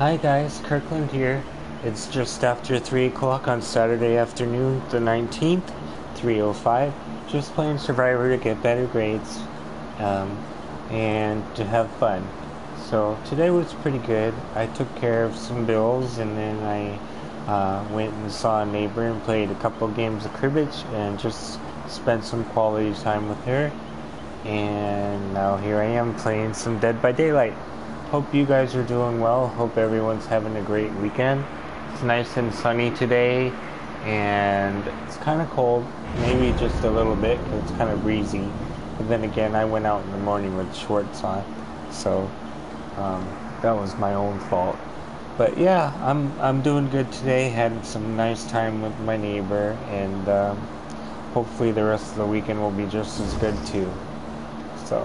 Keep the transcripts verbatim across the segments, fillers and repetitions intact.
Hi guys, Kirkland here. It's just after three o'clock on Saturday afternoon, the nineteenth, three oh five. Just playing Survivor to get better grades um, and to have fun. So today was pretty good. I took care of some bills and then I uh, went and saw a neighbor and played a couple games of cribbage and just spent some quality time with her. And now here I am playing some Dead by Daylight. Hope you guys are doing well. Hope everyone's having a great weekend. It's nice and sunny today, and it's kind of cold, maybe just a little bit because it's kind of breezy. But then again, I went out in the morning with shorts on, so um, that was my own fault. But yeah, I'm I'm doing good today. Had some nice time with my neighbor, and um, hopefully the rest of the weekend will be just as good too. So.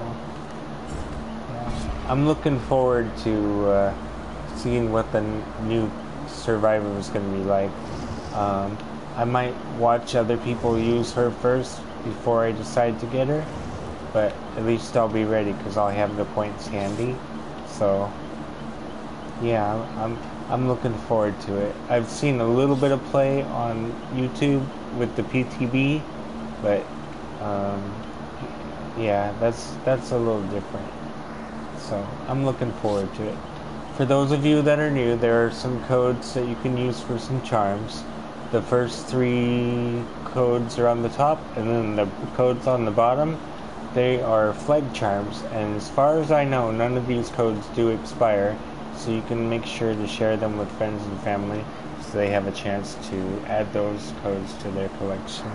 I'm looking forward to uh, seeing what the n- new Survivor is going to be like. Um, I might watch other people use her first before I decide to get her, but at least I'll be ready because I'll have the points handy. So, yeah, I'm I'm looking forward to it. I've seen a little bit of play on YouTube with the P T B, but um, yeah, that's that's a little different. So I'm looking forward to it. For those of you that are new, there are some codes that you can use for some charms. The first three codes are on the top, and then the codes on the bottom, they are flag charms. And as far as I know, none of these codes do expire, so you can make sure to share them with friends and family so they have a chance to add those codes to their collection.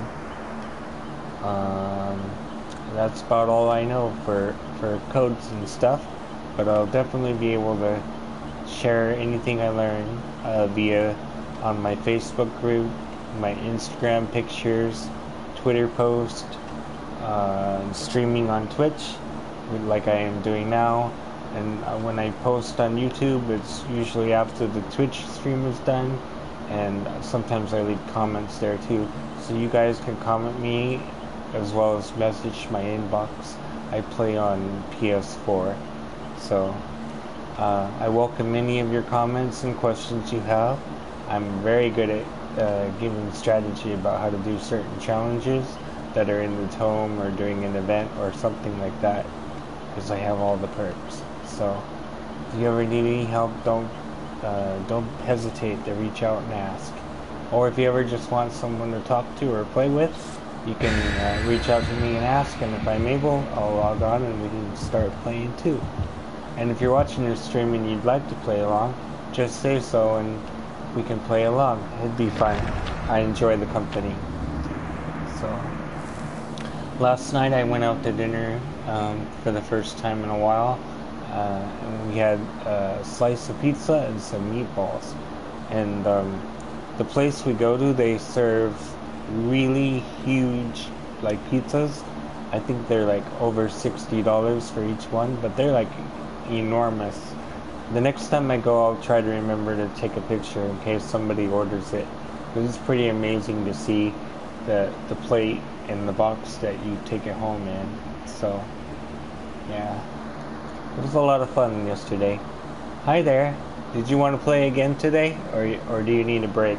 Um, that's about all I know for, for codes and stuff. But I'll definitely be able to share anything I learn uh, via on my Facebook group, my Instagram pictures, Twitter post, uh, streaming on Twitch, like I am doing now. And uh, when I post on YouTube, it's usually after the Twitch stream is done, and sometimes I leave comments there too. So you guys can comment me as well as message my inbox. I play on P S four. So uh, I welcome any of your comments and questions you have. I'm very good at uh, giving strategy about how to do certain challenges that are in the tome or during an event or something like that, because I have all the perks. So if you ever need any help, don't uh, don't hesitate to reach out and ask. Or if you ever just want someone to talk to or play with, you can uh, reach out to me and ask, and if I'm able, I'll log on and we can start playing too. And if you're watching this stream and you'd like to play along, just say so and we can play along. It'd be fun. I enjoy the company. So, last night I went out to dinner um, for the first time in a while. Uh, and we had a slice of pizza and some meatballs. And um, the place we go to, they serve really huge, like, pizzas. I think they're like over sixty dollars for each one, but they're like enormous. The next time I go, I'll try to remember to take a picture in case somebody orders it. It's pretty amazing to see the the plate and the box that you take it home in. So, yeah, it was a lot of fun yesterday. Hi there. Did you want to play again today, or or do you need a break?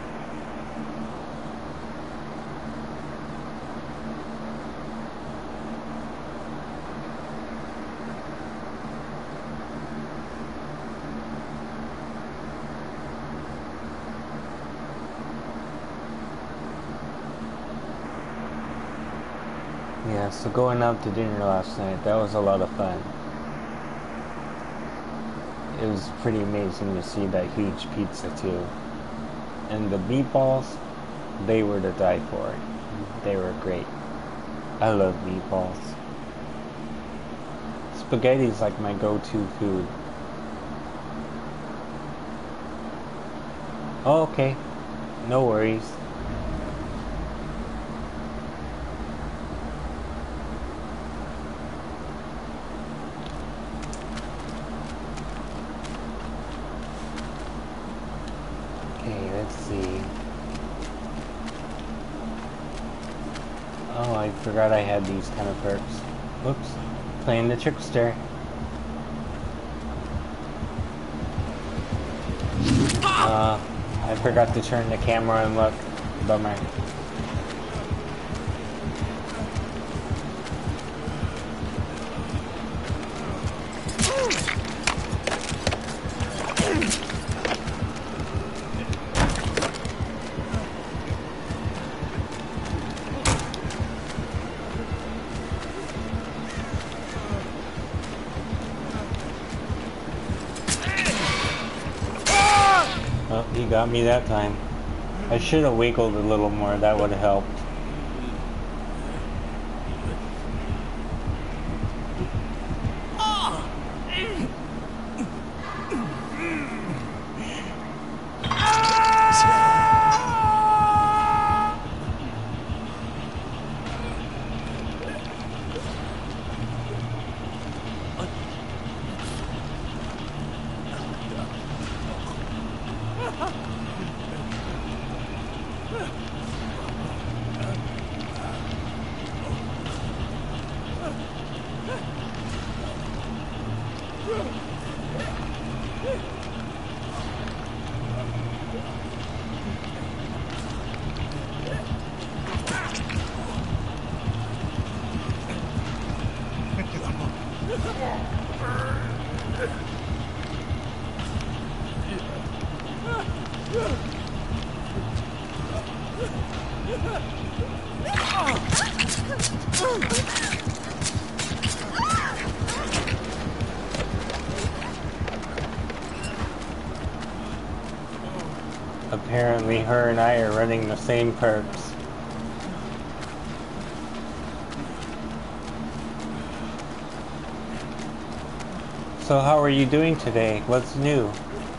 Yeah, so going out to dinner last night, that was a lot of fun. It was pretty amazing to see that huge pizza too. And the meatballs, they were to die for. They were great. I love meatballs. Spaghetti's like my go-to food. Oh, okay. No worries. Okay, let's see. Oh, I forgot I had these kind of perks. Whoops. Playing the trickster. Uh, I forgot to turn the camera and look. Bummer. Oh, he got me that time. I should have wiggled a little more, that would have helped. Apparently her and I are running the same perks. So how are you doing today? What's new?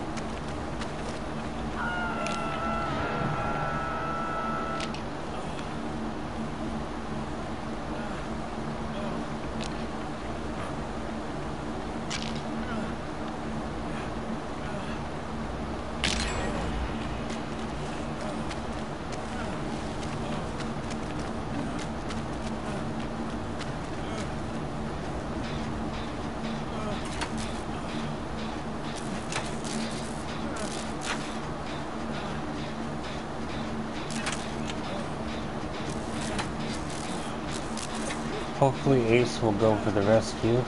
Hopefully Ace will go for the rescue.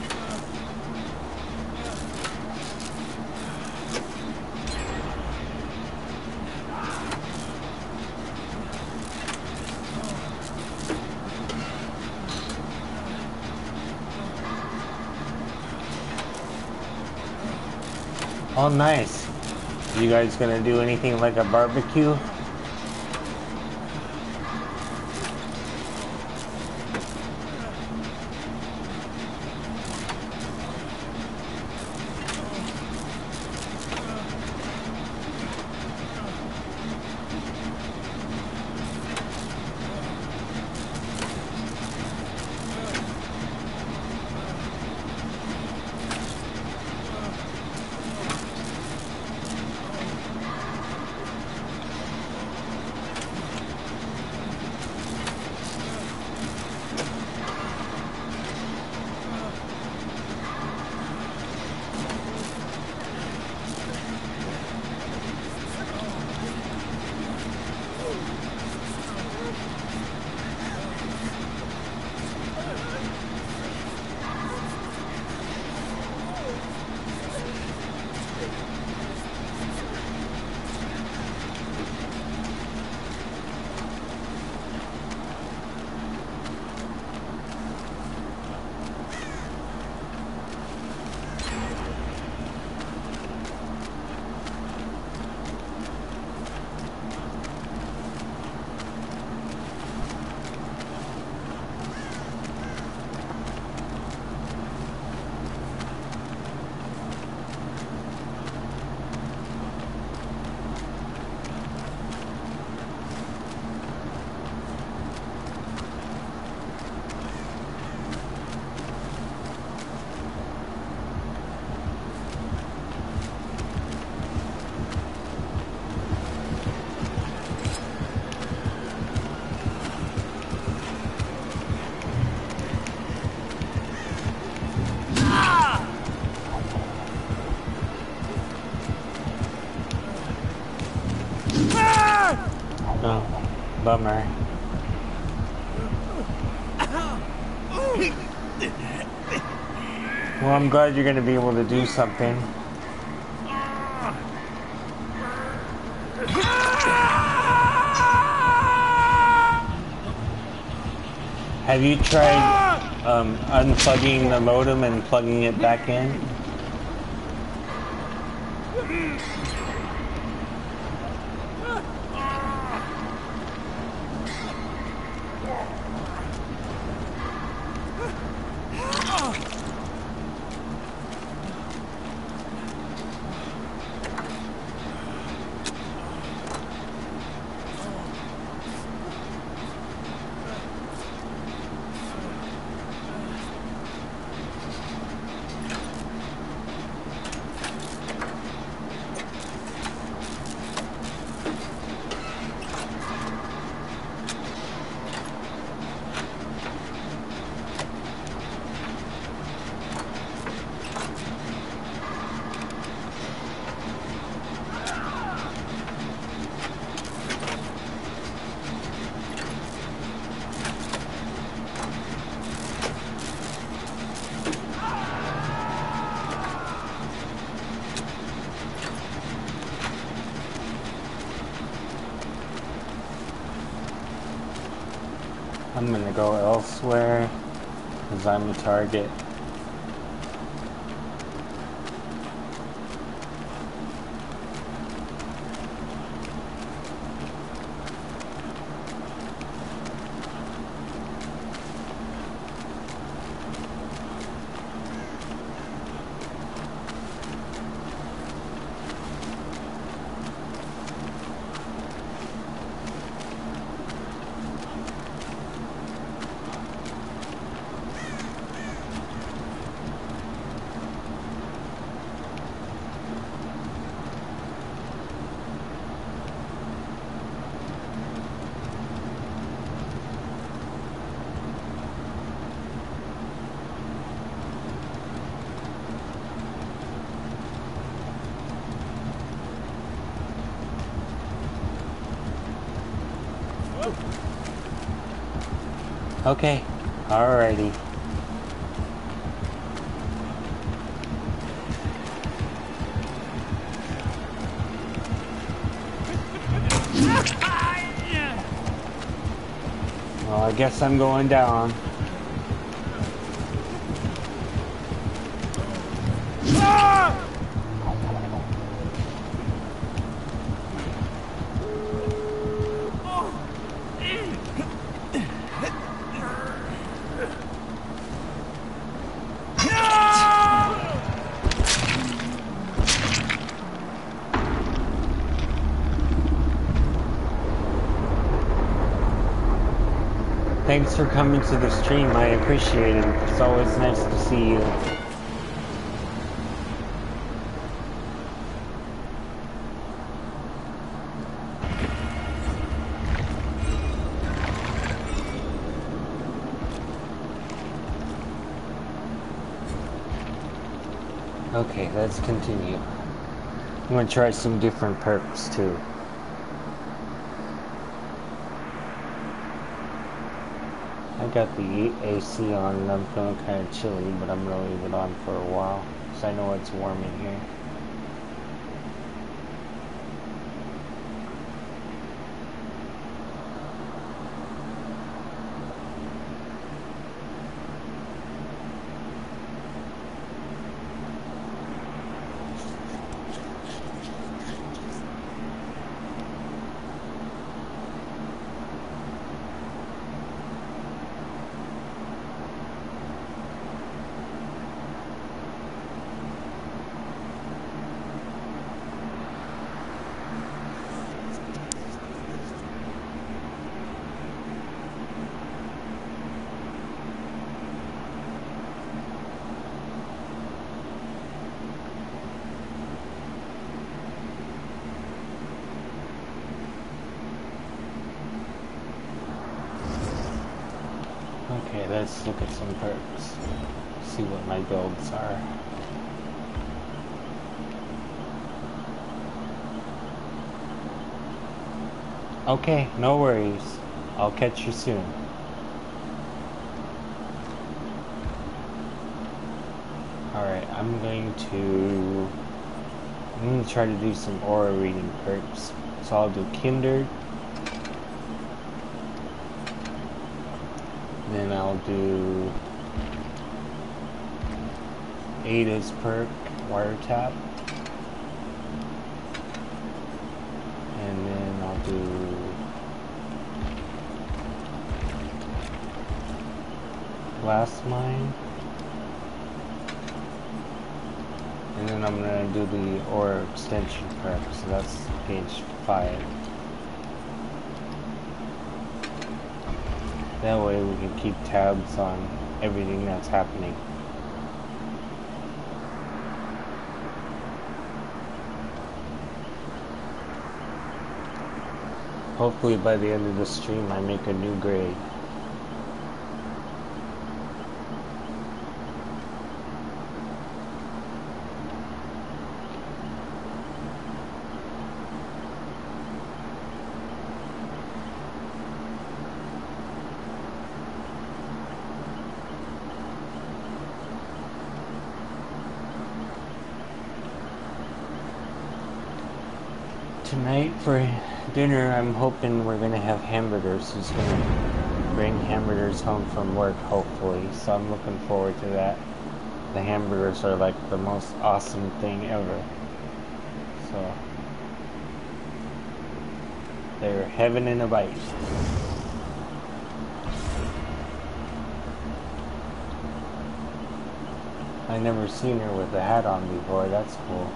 Oh, nice. You guys gonna do anything like a barbecue? Oh, bummer. Well, I'm glad you're going to be able to do something. Have you tried um, unplugging the modem and plugging it back in? I'm gonna go elsewhere because I'm a target. Okay, alrighty. Well, I guess I'm going down. Thanks for coming to the stream, I appreciate it. It's always nice to see you. Okay, let's continue. I'm gonna try some different perks too. I got the A C on and I'm feeling kind of chilly, but I'm gonna leave it on for a while because I know it's warm in here. Okay, let's look at some perks. See what my builds are. Okay, no worries. I'll catch you soon. Alright, I'm going to... I'm going to try to do some aura reading perks. So I'll do Kindred. Then I'll do Ada's perk, Wiretap. And then I'll do Blast Mine. And then I'm going to do the Aura Extension perk, so that's page five. That way we can keep tabs on everything that's happening. Hopefully by the end of the stream I make a new grade. Tonight for dinner, I'm hoping we're gonna have hamburgers. He's gonna bring hamburgers home from work, hopefully. So I'm looking forward to that. The hamburgers are like the most awesome thing ever. So they're heaven in a bite. I never seen her with a hat on before. That's cool.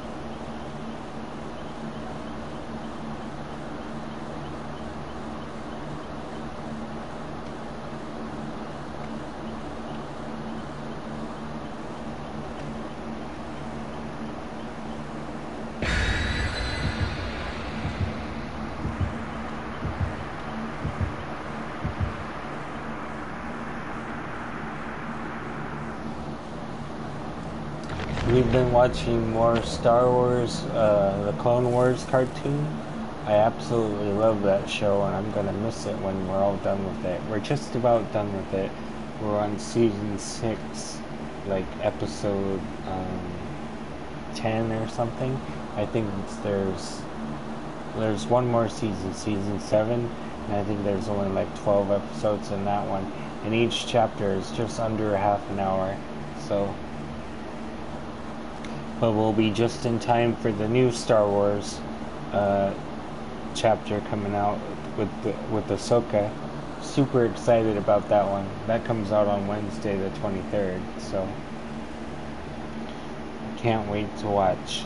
We've been watching more Star Wars, uh, the Clone Wars cartoon. I absolutely love that show, and I'm gonna miss it when we're all done with it. We're just about done with it. We're on season six, like episode um, ten or something. I think it's, there's there's one more season, season seven, and I think there's only like twelve episodes in that one. And each chapter is just under a half an hour, so. But we'll be just in time for the new Star Wars uh, chapter coming out with the, with Ahsoka. Super excited about that one. That comes out on Wednesday the twenty-third, so can't wait to watch.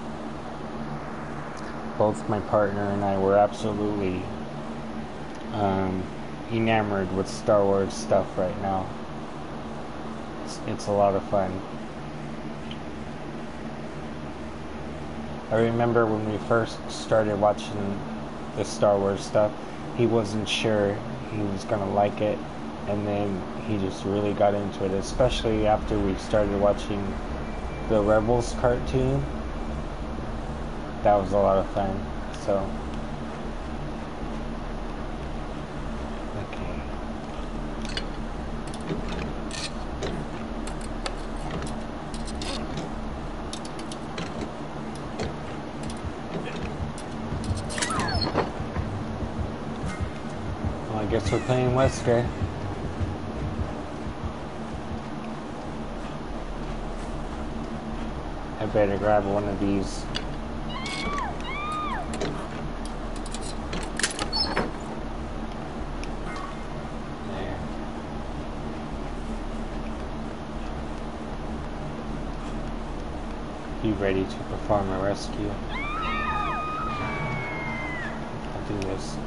Both my partner and I were absolutely um, enamored with Star Wars stuff right now. It's, it's a lot of fun. I remember when we first started watching the Star Wars stuff, he wasn't sure he was gonna like it, and then he just really got into it, especially after we started watching the Rebels cartoon. That was a lot of fun, so. Okay. I guess we're playing Wesker. I better grab one of these. There. Be ready to perform a rescue. I'll do this.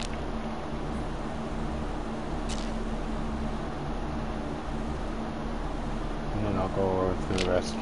And then I'll go over to the rescue.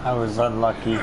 I was unlucky.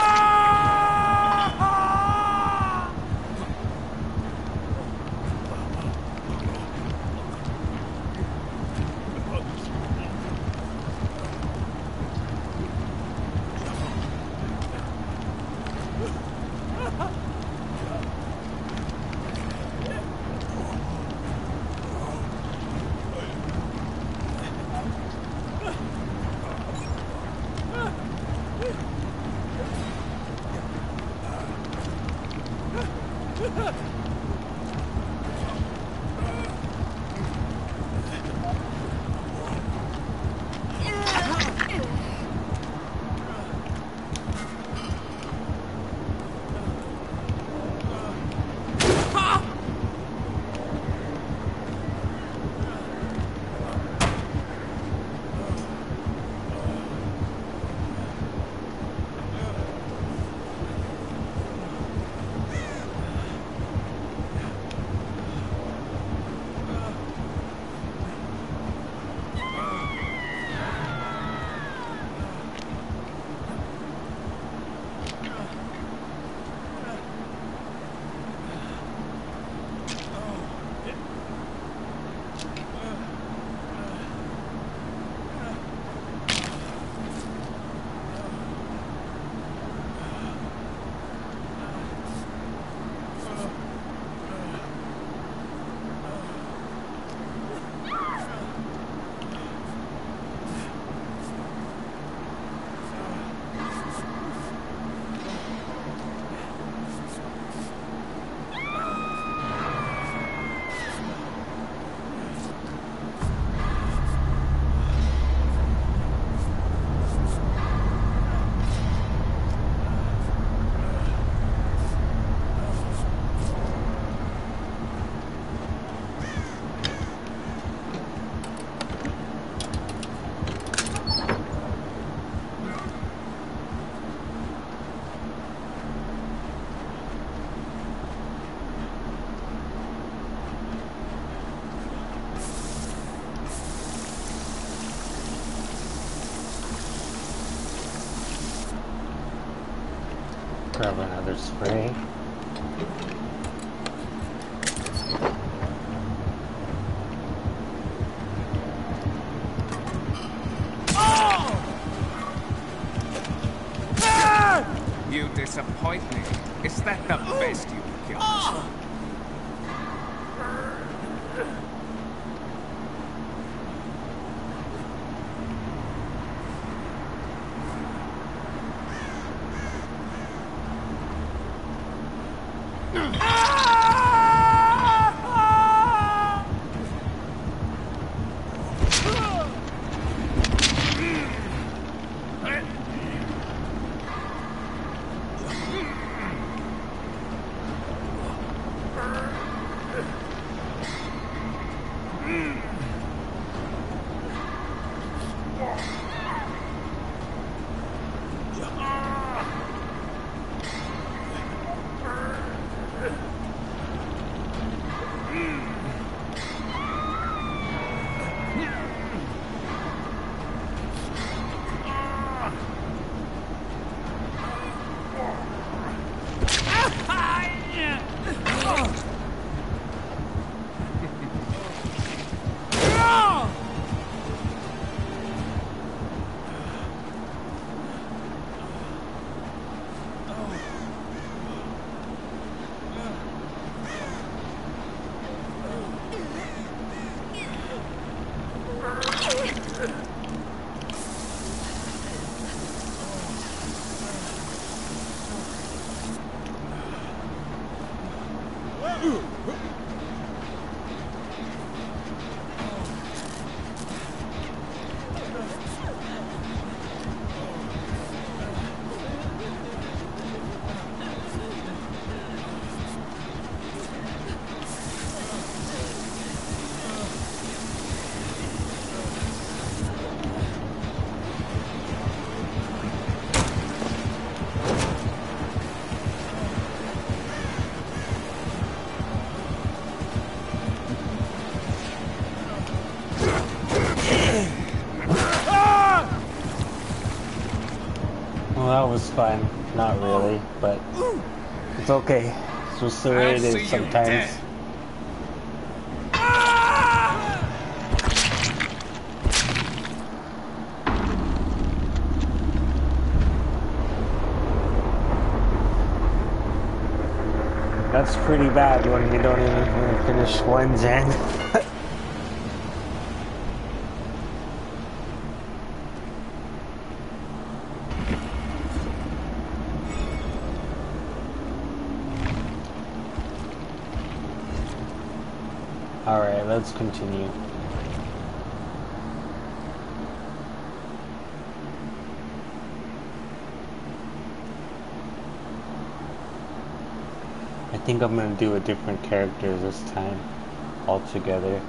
Grab another spray. You disappoint me. Is that the best you got? was fun. Not really, but it's okay. It's just the way it is sometimes. That's pretty bad when you don't even finish one gen. Alright, let's continue. I think I'm gonna do a different character this time altogether.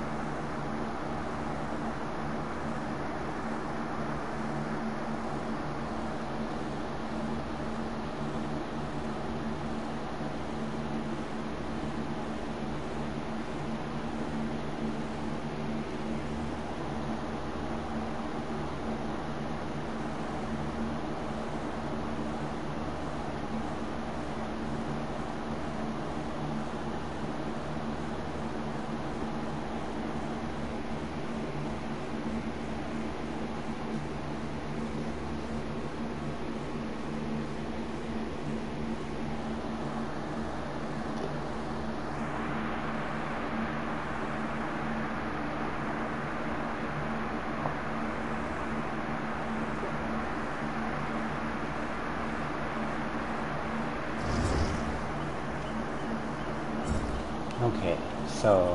Okay, so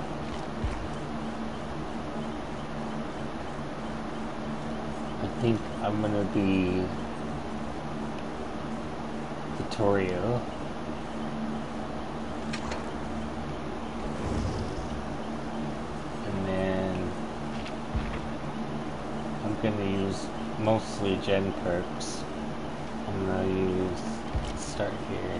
I think I'm gonna be tutorial. And then I'm gonna use mostly gen perks. I'm gonna use start here.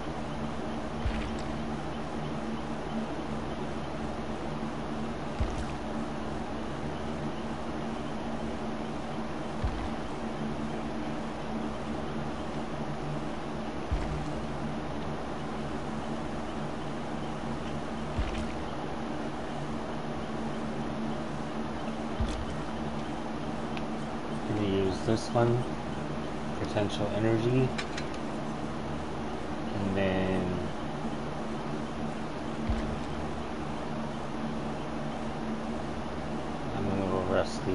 This one, potential energy, and then I'm a little rusty.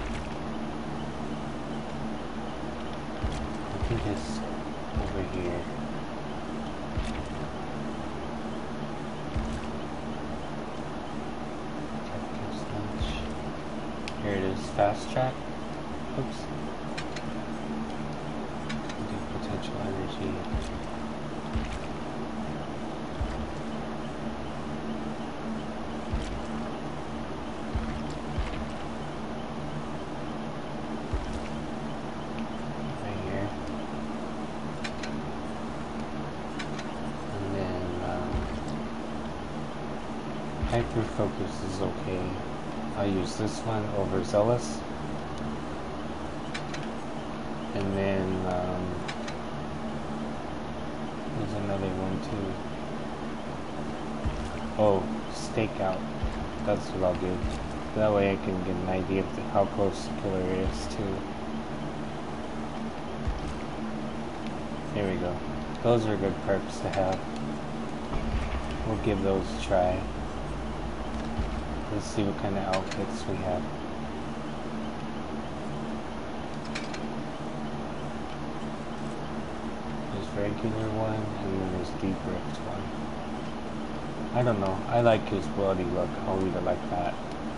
I think it's over here. Here it is, fast track. Oops. Potential energy. Right here. And then um, hyper focus is okay. I'll use this one over zealous. And then um, there's another one too. Oh, stakeout. That's what I'll do. That way I can get an idea of the, how close the killer is too. Here we go. Those are good perks to have. We'll give those a try. Let's see what kind of outfits we have. Regular one, and then there's deep rift one. I don't know. I like his bloody look. I'll leave it like that.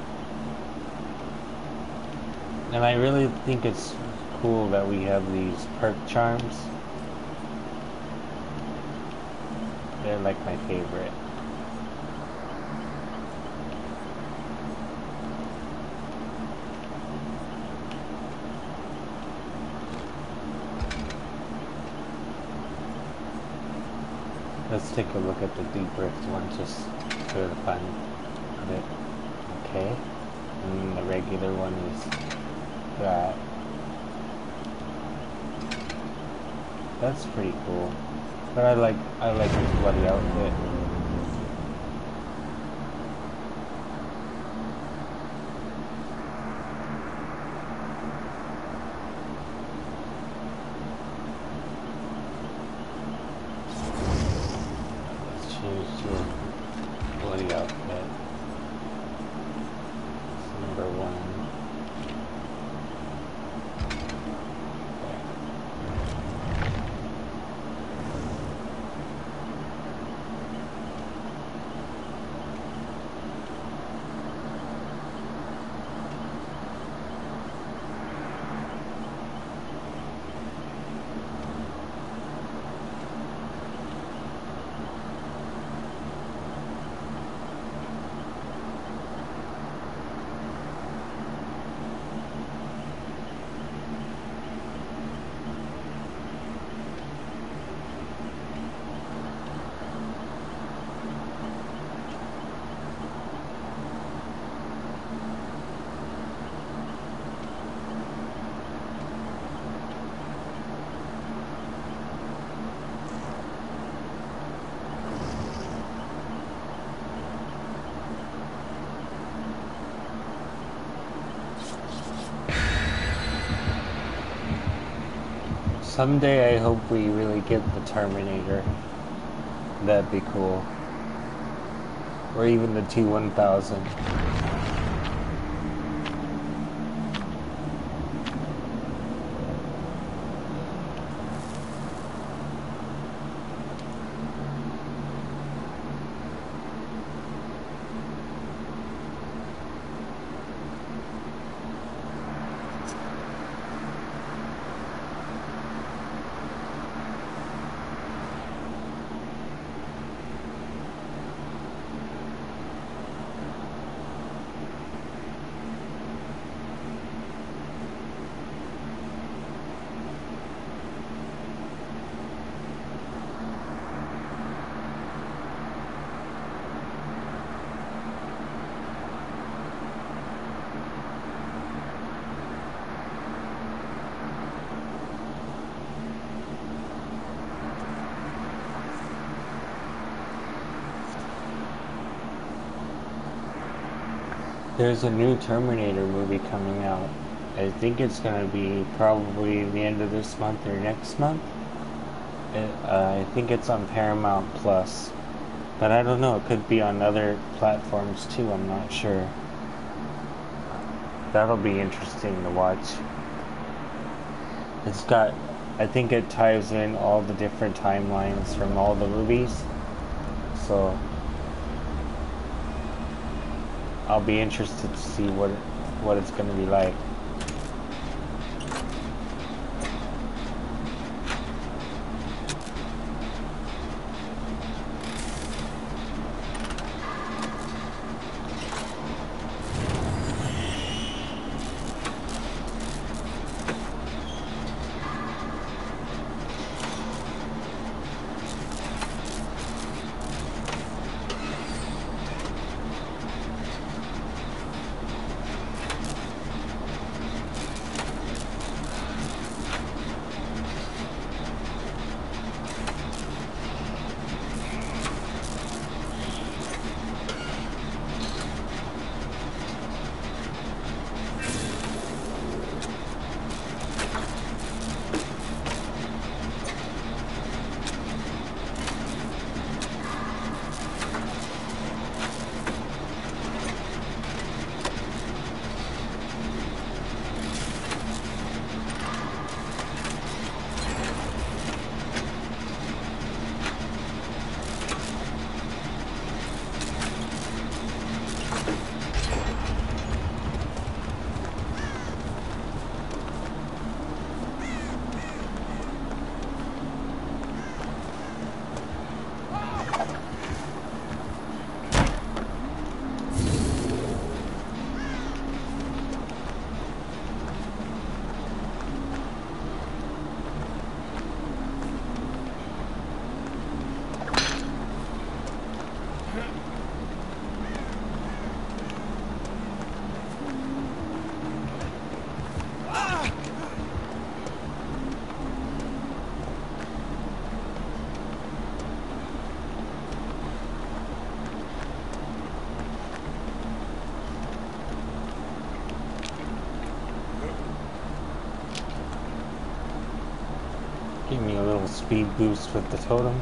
And I really think it's cool that we have these perk charms. They're like my favorite. Let's take a look at the deep rift one just for the fun of it. Okay. And then the regular one is that. That's pretty cool. But I like I like his bloody outfit. Let's change to a bloody outfit. Number one. Someday I hope we really get the Terminator. That'd be cool. Or even the T one thousand. There's a new Terminator movie coming out. I think it's going to be probably the end of this month or next month. It, uh, I think it's on Paramount Plus. But I don't know, it could be on other platforms too, I'm not sure. That'll be interesting to watch. It's got, I think it ties in all the different timelines from all the movies. So I'll be interested to see what what it's going to be like. speed boost with the totem.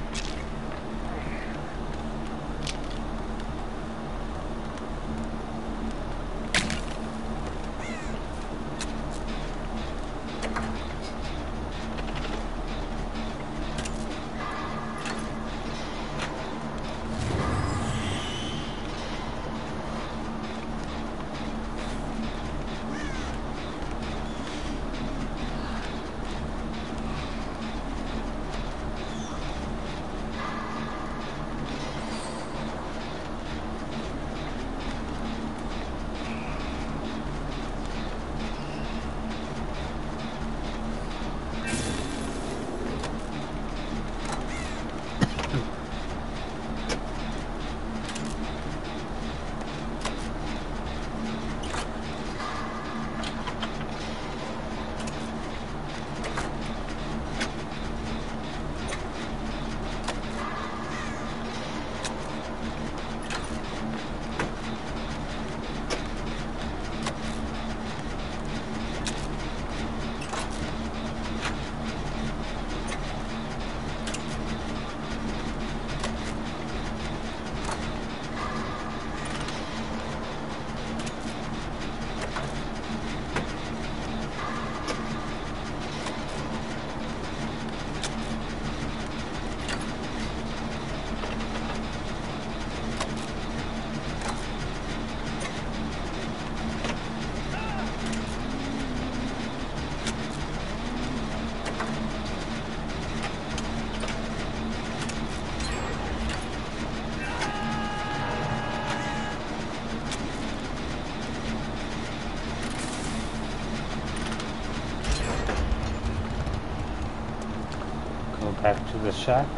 Back to the shack.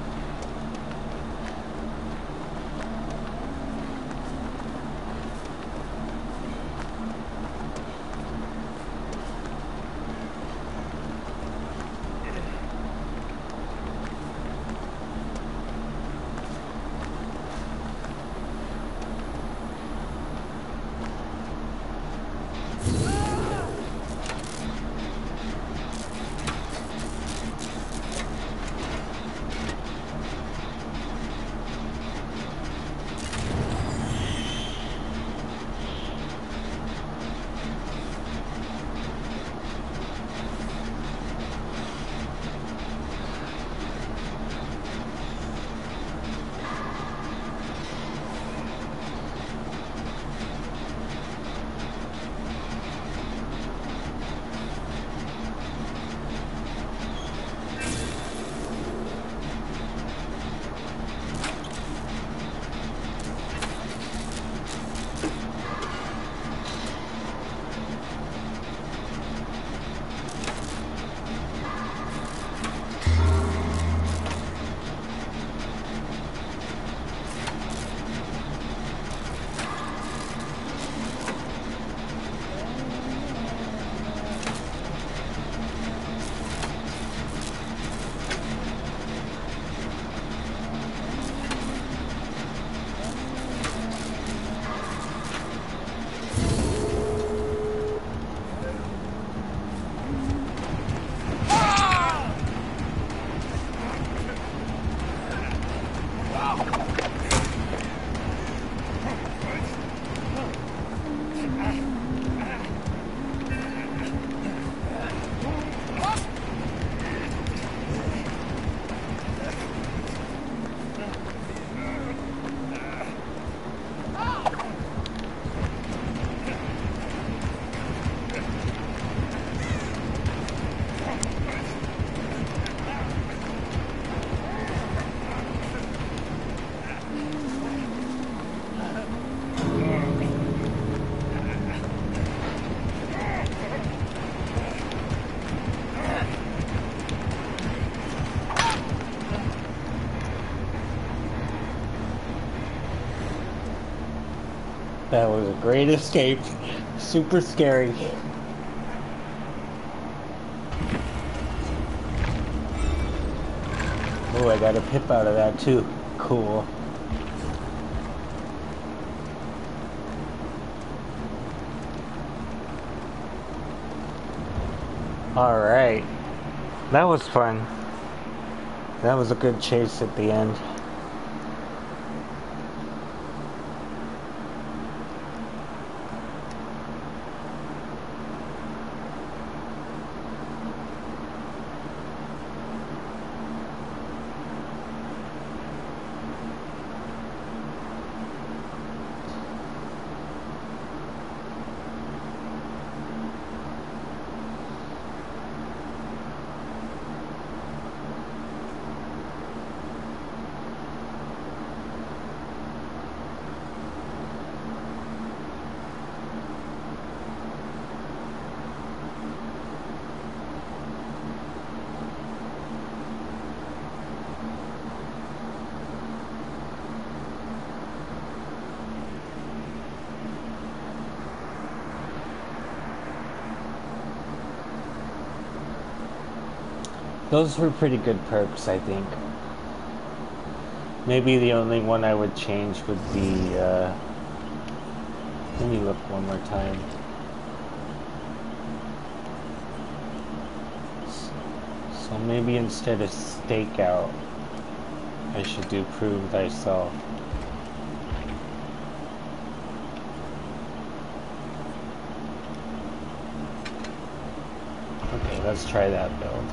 That was a great escape. Super scary. Oh, I got a pip out of that too. Cool. Alright. That was fun. That was a good chase at the end. Those were pretty good perks, I think. Maybe the only one I would change would be, uh, let me look one more time. So maybe instead of stakeout, I should do prove thyself. Okay, let's try that build.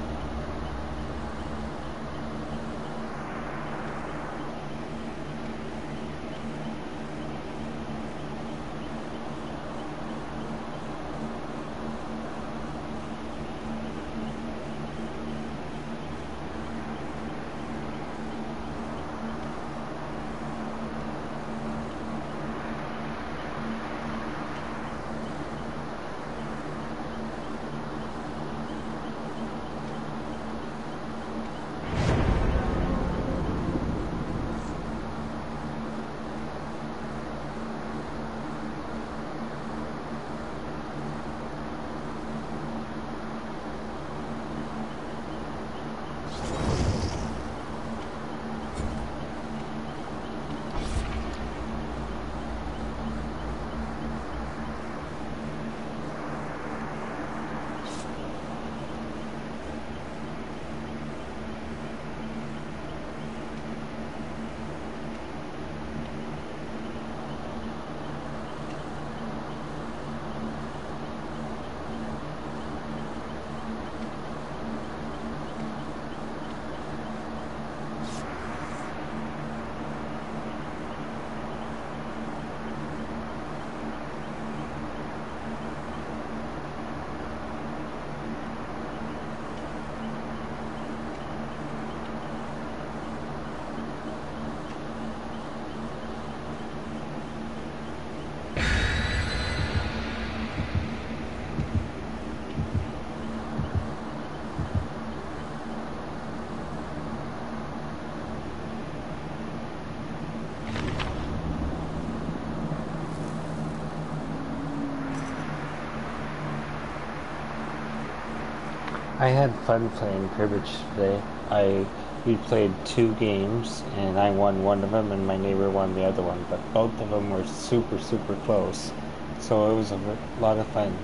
I had fun playing cribbage today. I we played two games and I won one of them and my neighbor won the other one, but both of them were super super close. So it was a lot of fun.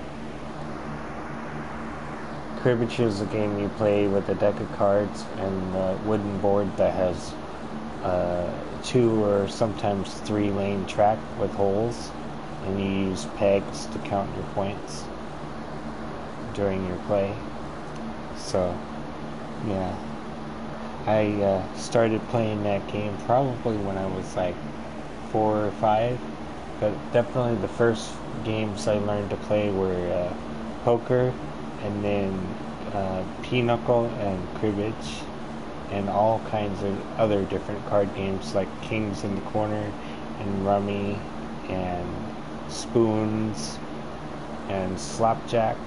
Cribbage is a game you play with a deck of cards and a wooden board that has uh, two or sometimes three lane track with holes, and you use pegs to count your points during your play. So, yeah. I uh, started playing that game probably when I was like four or five, but definitely the first games I learned to play were uh, poker, and then uh, pinochle and cribbage, and all kinds of other different card games like Kings in the Corner and Rummy and Spoons and Slapjack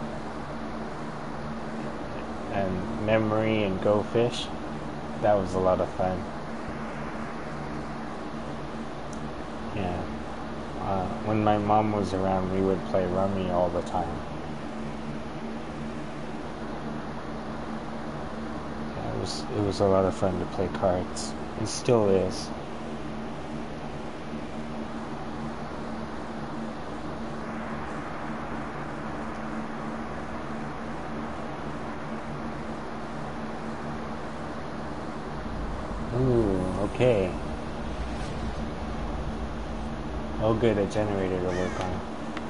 and Memory and Go Fish. That was a lot of fun. Yeah. Uh, when my mom was around, we would play Rummy all the time. Yeah, it was it was a lot of fun to play cards. It still is. Okay. Oh good, a generator to work on.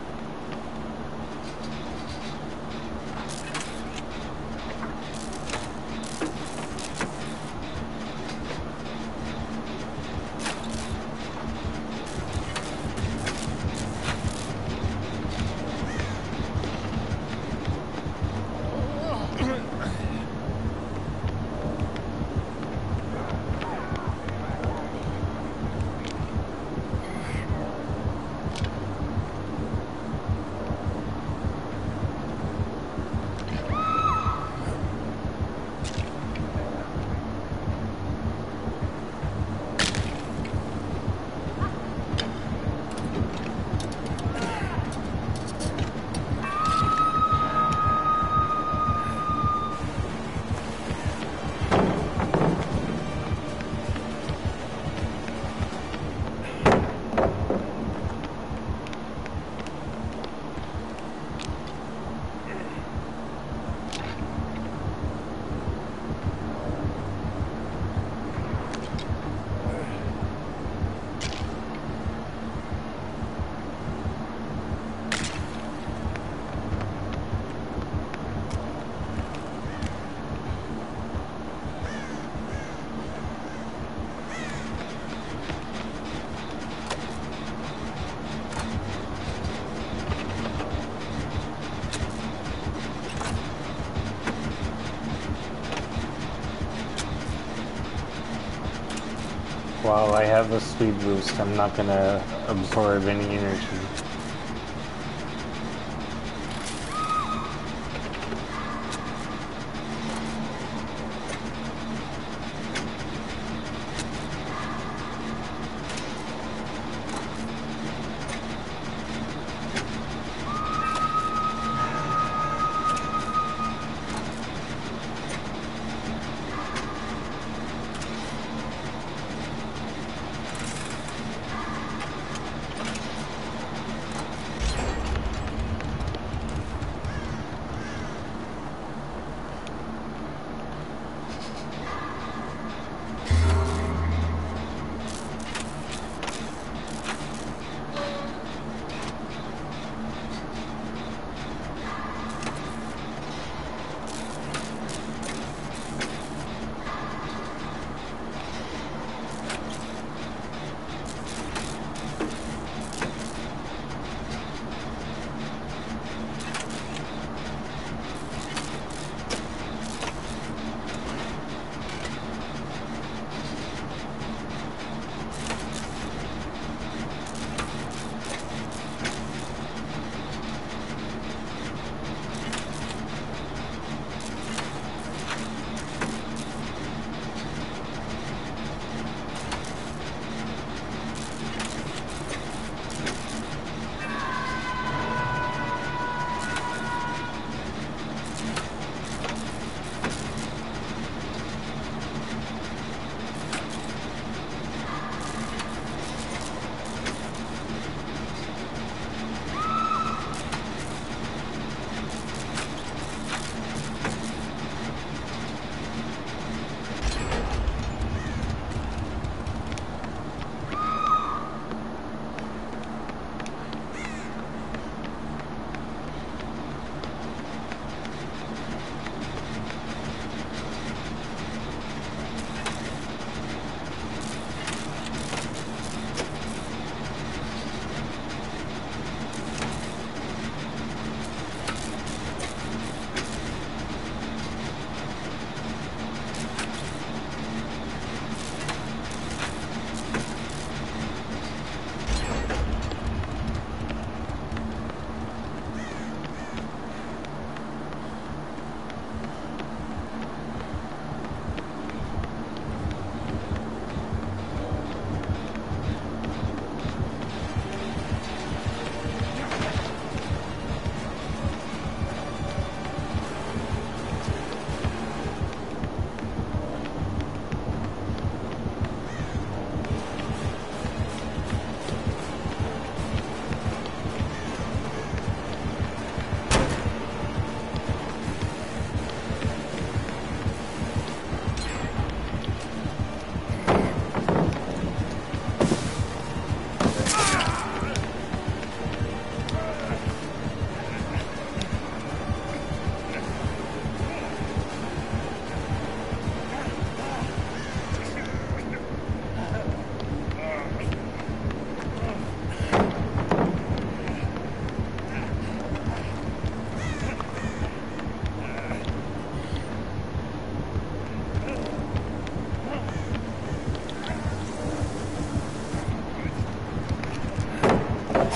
While I have a speed boost, I'm not gonna absorb any energy.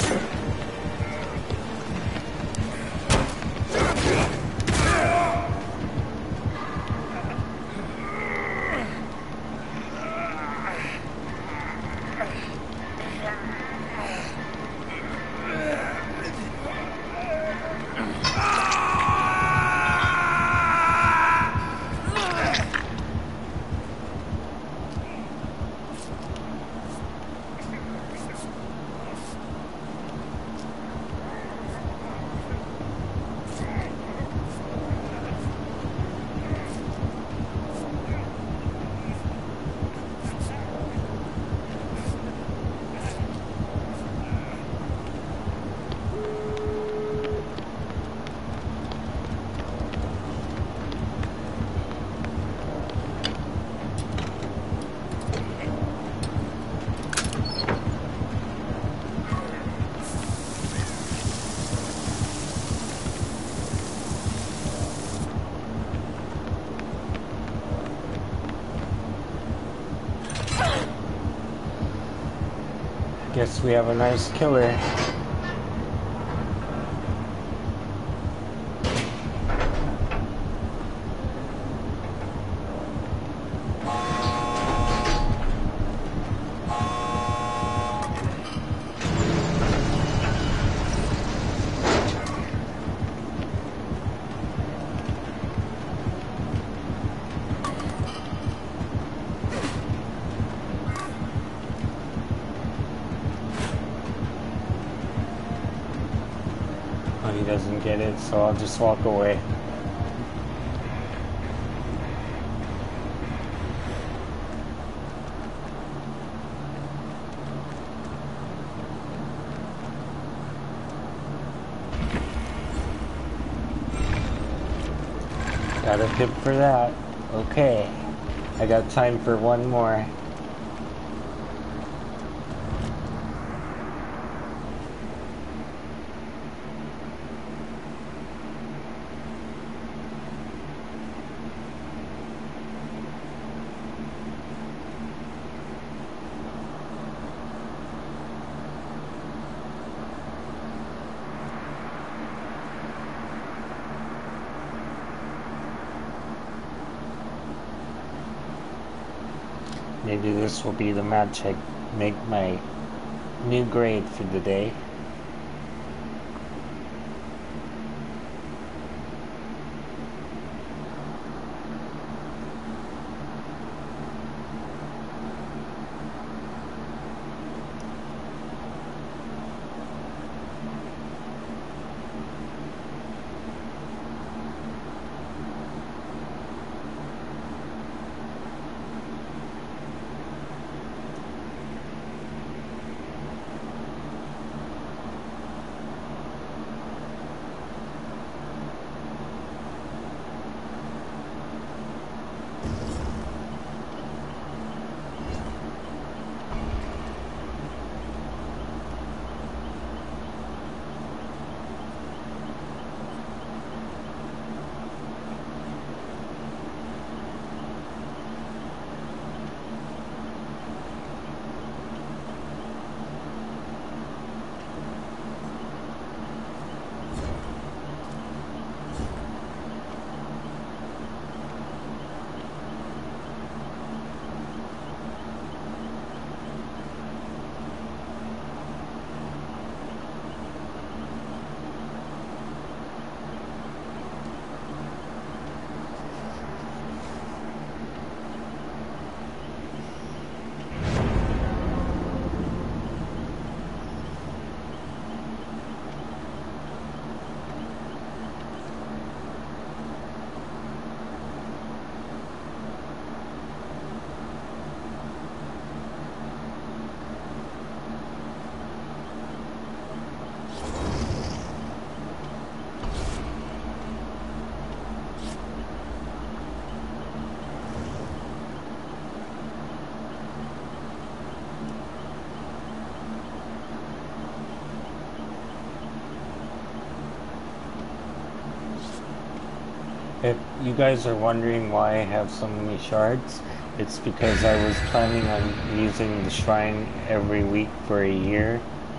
Guess we have a nice killer. He doesn't get it, so I'll just walk away. Got a tip for that. Okay, I got time for one more. Maybe this will be the match I make my new grade for the day. If you guys are wondering why I have so many shards, it's because I was planning on using the shrine every week for a year,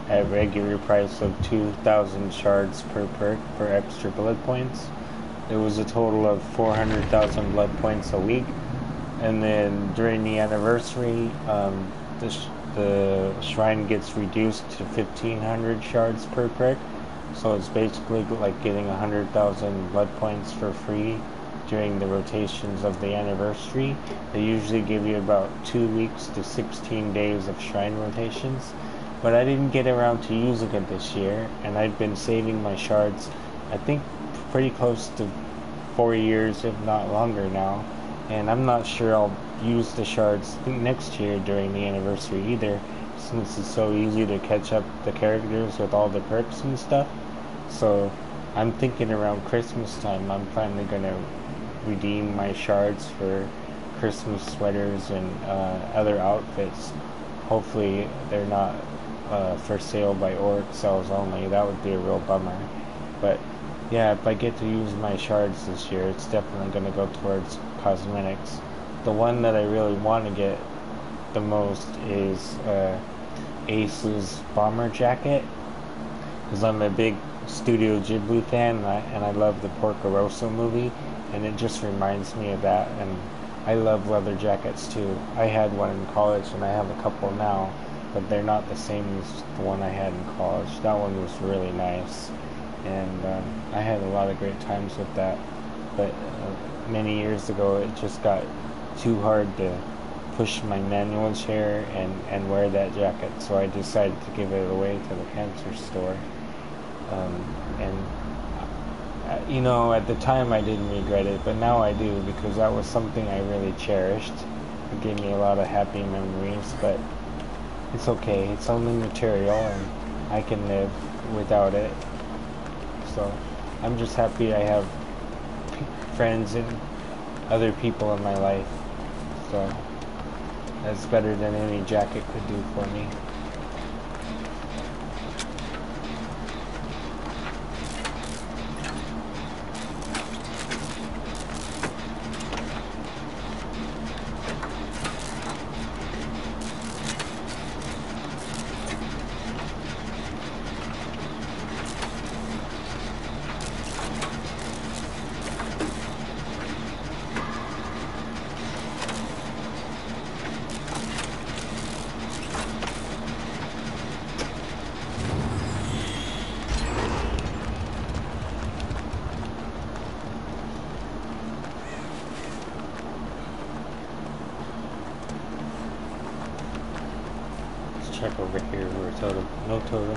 at regular price of two thousand shards per perk for extra blood points. It was a total of four hundred thousand blood points a week. And then during the anniversary, um, the, sh the shrine gets reduced to fifteen hundred shards per perk. So it's basically like getting one hundred thousand blood points for free during the rotations of the anniversary. They usually give you about two weeks to sixteen days of shrine rotations. But I didn't get around to using it this year, and I've been saving my shards, I think, pretty close to four years, if not longer now. And I'm not sure I'll use the shards next year during the anniversary either, since it's so easy to catch up the characters with all the perks and stuff. So I'm thinking around Christmas time I'm finally going to redeem my shards for Christmas sweaters and uh, other outfits. Hopefully they're not uh, for sale by Orc sales only. That would be a real bummer. But yeah, if I get to use my shards this year, it's definitely going to go towards cosmetics. The one that I really want to get the most is uh, Ace's bomber jacket, because I'm a big Studio Ghibli fan, and I, and I love the Porco Rosso movie, and it just reminds me of that. And I love leather jackets too. I had one in college, and I have a couple now, but they're not the same as the one I had in college. That one was really nice, and um, I had a lot of great times with that. But uh, many years ago, it just got too hard to push my manual chair and, and wear that jacket, so I decided to give it away to the cancer store. Um, and, uh, you know, at the time I didn't regret it, but now I do, because that was something I really cherished. It gave me a lot of happy memories, but it's okay. It's only material, and I can live without it. So I'm just happy I have friends and other people in my life. So that's better than any jacket could do for me. Check over here for a totem. No totem.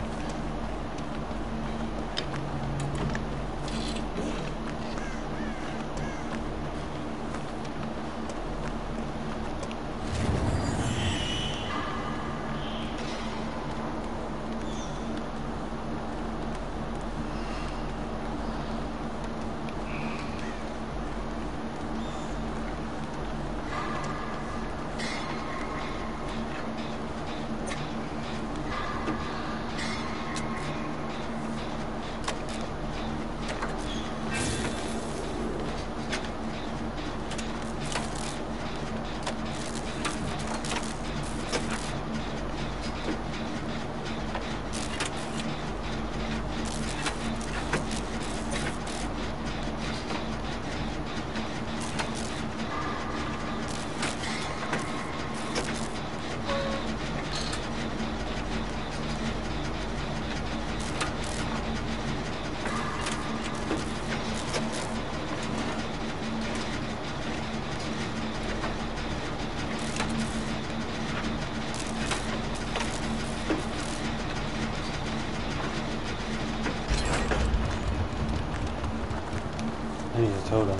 I need a totem.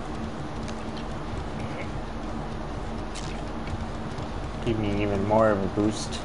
Give me even more of a boost.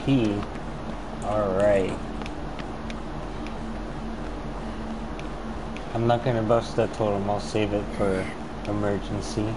P. Alright. I'm not gonna bust that totem, I'll save it for emergency.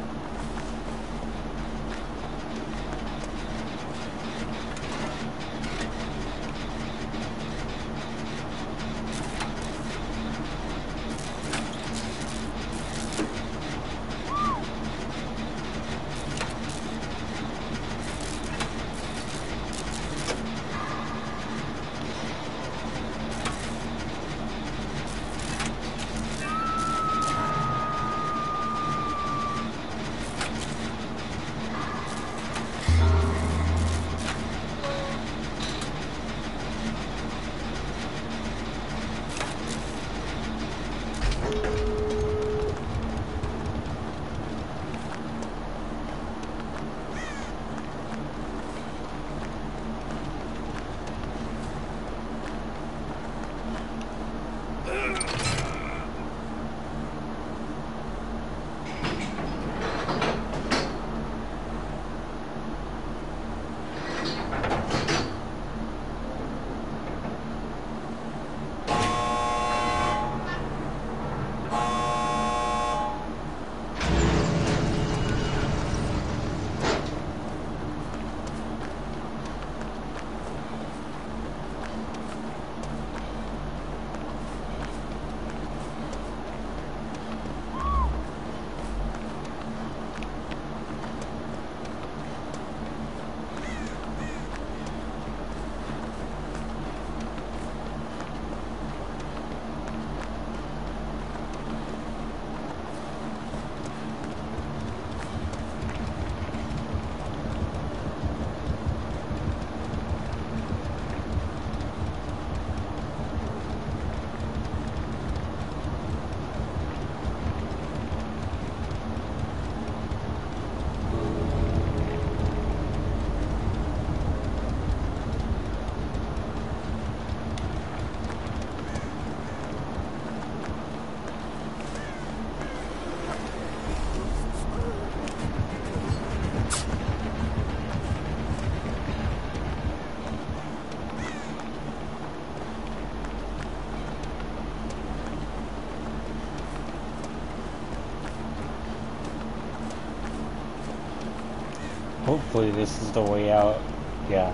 Hopefully this is the way out. Yeah.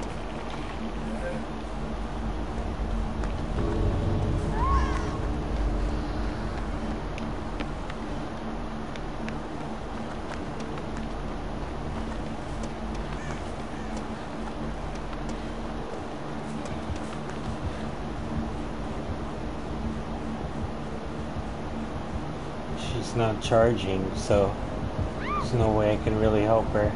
She's not charging, so there's no way I can really help her.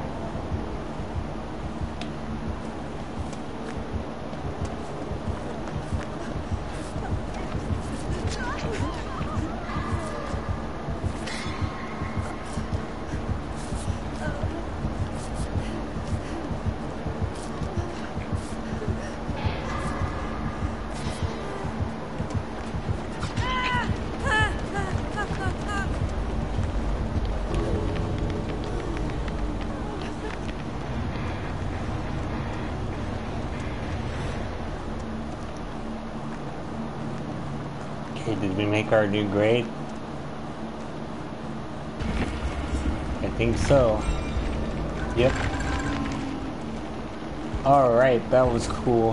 Okay, did we make our new grade? I think so. Yep. Alright, that was cool.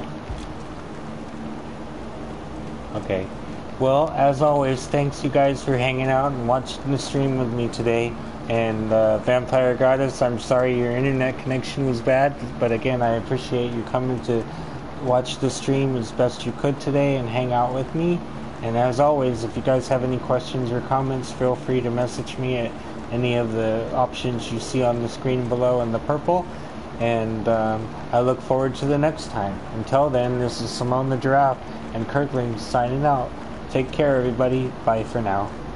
Okay. Well, as always, thanks you guys for hanging out and watching the stream with me today. And uh, Vampire Goddess, I'm sorry your internet connection was bad, but again, I appreciate you coming to watch the stream as best you could today and hang out with me. And as always, if you guys have any questions or comments, feel free to message me at any of the options you see on the screen below in the purple. And um, I look forward to the next time. Until then, this is Simone the Giraffe and Kirkling signing out. Take care, everybody. Bye for now.